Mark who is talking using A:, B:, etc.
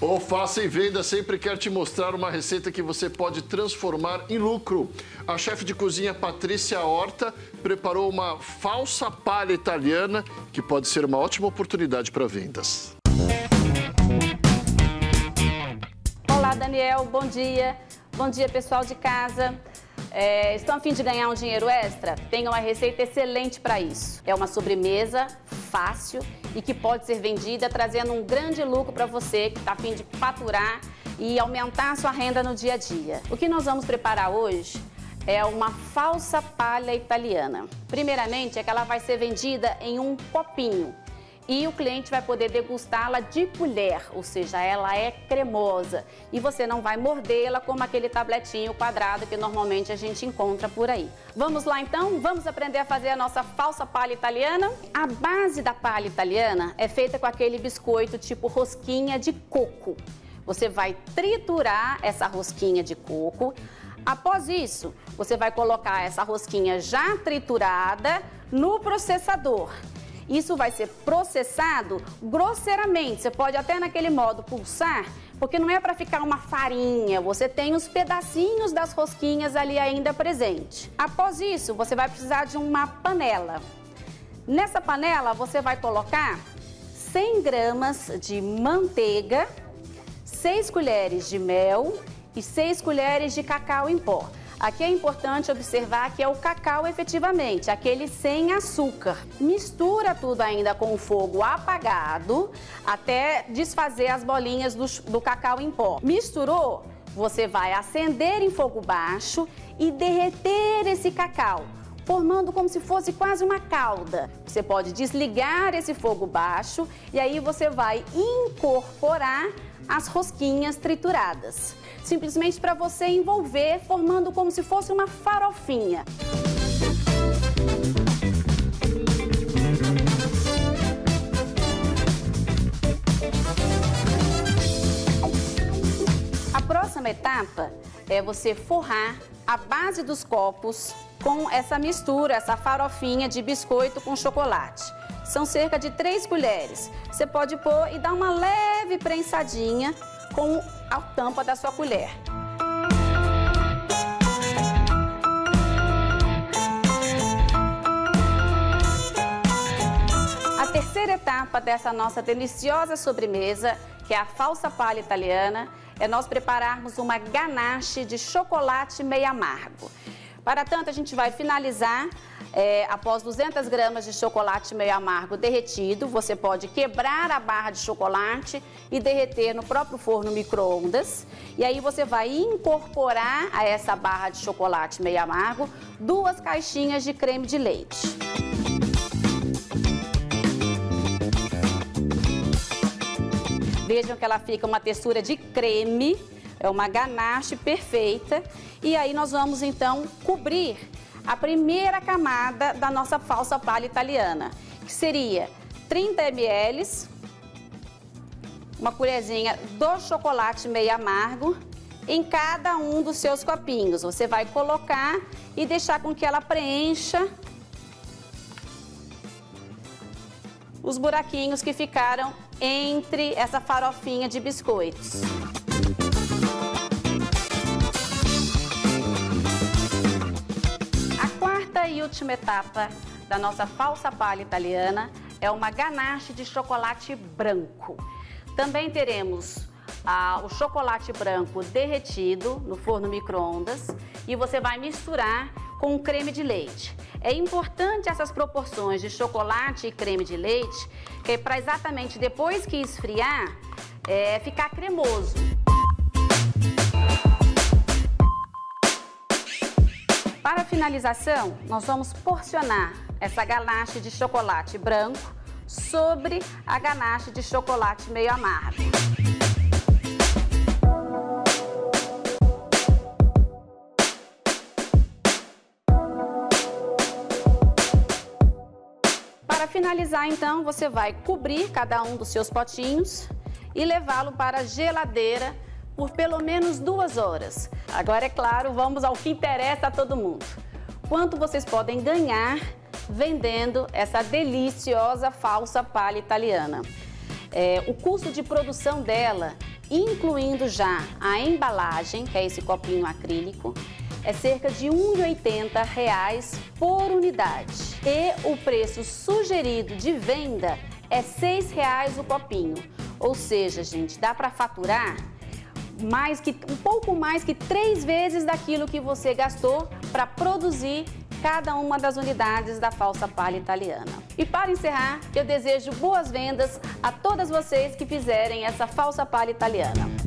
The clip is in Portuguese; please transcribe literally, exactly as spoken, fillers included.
A: O Faça e Venda sempre quer te mostrar uma receita que você pode transformar em lucro. A chefe de cozinha Patrícia Horta preparou uma falsa palha italiana que pode ser uma ótima oportunidade para vendas.
B: Olá, Daniel, bom dia. Bom dia, pessoal de casa. É, estão a fim de ganhar um dinheiro extra? Tenho uma receita excelente para isso. É uma sobremesa fácil e que pode ser vendida trazendo um grande lucro para você que está a fim de faturar e aumentar a sua renda no dia a dia. O que nós vamos preparar hoje é uma falsa palha italiana. Primeiramente, é que ela vai ser vendida em um copinho e o cliente vai poder degustá-la de colher, ou seja, ela é cremosa e você não vai mordê-la como aquele tabletinho quadrado que normalmente a gente encontra por aí. Vamos lá então? Vamos aprender a fazer a nossa falsa palha italiana? A base da palha italiana é feita com aquele biscoito tipo rosquinha de coco. Você vai triturar essa rosquinha de coco. Após isso, você vai colocar essa rosquinha já triturada no processador. Isso vai ser processado grosseiramente, você pode até naquele modo pulsar, porque não é para ficar uma farinha, você tem os pedacinhos das rosquinhas ali ainda presente. Após isso, você vai precisar de uma panela. Nessa panela, você vai colocar cem gramas de manteiga, seis colheres de mel e seis colheres de cacau em pó. Aqui é importante observar que é o cacau efetivamente, aquele sem açúcar. Mistura tudo ainda com o fogo apagado até desfazer as bolinhas do, do cacau em pó. Misturou? Você vai acender em fogo baixo e derreter esse cacau, formando como se fosse quase uma calda. Você pode desligar esse fogo baixo e aí você vai incorporar as rosquinhas trituradas. Simplesmente para você envolver, formando como se fosse uma farofinha. A próxima etapa é você forrar a base dos copos com essa mistura, essa farofinha de biscoito com chocolate. São cerca de três colheres. Você pode pôr e dar uma leve prensadinha com a tampa da sua colher. A terceira etapa dessa nossa deliciosa sobremesa, que é a falsa palha italiana, é nós prepararmos uma ganache de chocolate meio amargo. Para tanto, a gente vai finalizar é, após duzentas gramas de chocolate meio amargo derretido. Você pode quebrar a barra de chocolate e derreter no próprio forno micro-ondas. E aí você vai incorporar a essa barra de chocolate meio amargo duas caixinhas de creme de leite. Vejam que ela fica uma textura de creme, é uma ganache perfeita. E aí nós vamos então cobrir a primeira camada da nossa falsa palha italiana, que seria trinta mililitros, uma colherzinha do chocolate meio amargo em cada um dos seus copinhos. Você vai colocar e deixar com que ela preencha os buraquinhos que ficaram entre essa farofinha de biscoitos. E última etapa da nossa falsa palha italiana é uma ganache de chocolate branco. Também teremos ah, o chocolate branco derretido no forno micro-ondas e você vai misturar com o creme de leite. É importante essas proporções de chocolate e creme de leite, que é para exatamente depois que esfriar, é, ficar cremoso. Para a finalização, nós vamos porcionar essa ganache de chocolate branco sobre a ganache de chocolate meio amargo. Para finalizar, então, você vai cobrir cada um dos seus potinhos e levá-lo para a geladeira por pelo menos duas horas. Agora, é claro, vamos ao que interessa a todo mundo. Quanto vocês podem ganhar vendendo essa deliciosa falsa palha italiana? É, o custo de produção dela incluindo já a embalagem, que é esse copinho acrílico, é cerca de um real e oitenta centavos por unidade. E o preço sugerido de venda é seis reais o copinho. Ou seja, gente, dá para faturar mais que, um pouco mais que três vezes daquilo que você gastou para produzir cada uma das unidades da falsa palha italiana. E para encerrar, eu desejo boas vendas a todas vocês que fizerem essa falsa palha italiana.